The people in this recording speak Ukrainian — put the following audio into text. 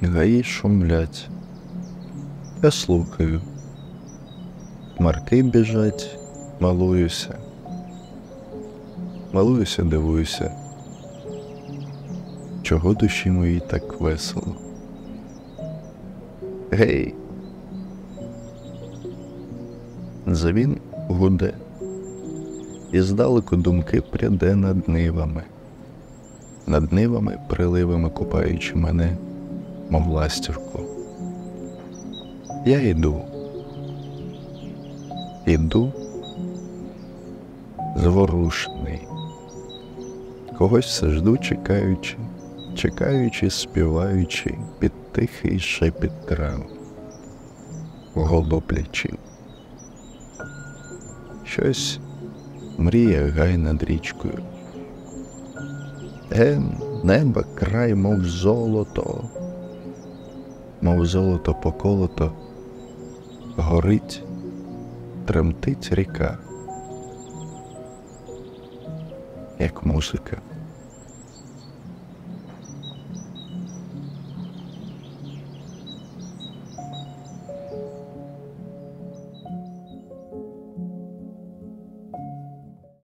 Гаї шумлять. Я слухаю. Хмарки біжать, малуюся. Малуюся, дивуюся. Чого душі моїй так весело? Гей! Дзвін гуде, і здалеку думки пряде над нивами приливами купаючи мене, мов ластівку. Я іду зворушений, когось все жду, чекаючи, співаючи під тихий шепіт трав, голоблячи. Щось мріє гай над річкою. Неба край, мов золото поколото, горить, тремтить ріка, як музика.